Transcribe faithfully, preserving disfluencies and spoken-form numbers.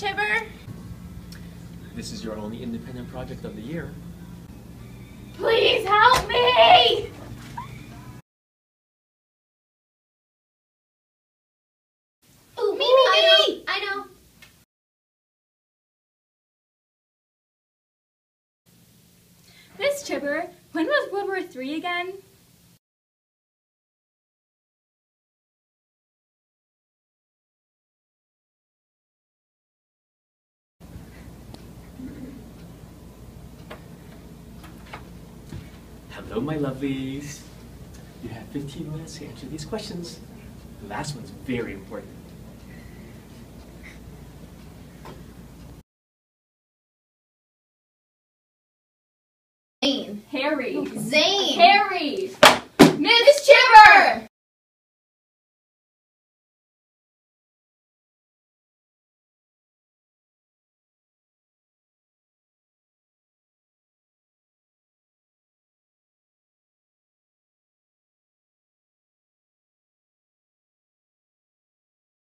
CHhibber? This is your only independent project of the year. Please help me! Ooh, me, me, me! I know, I know. Miss CHhibber, when was World War Three again? Hello, my lovelies. You have fifteen minutes to answer these questions. The last one's very important. Zane. Harry. Zane. Harry.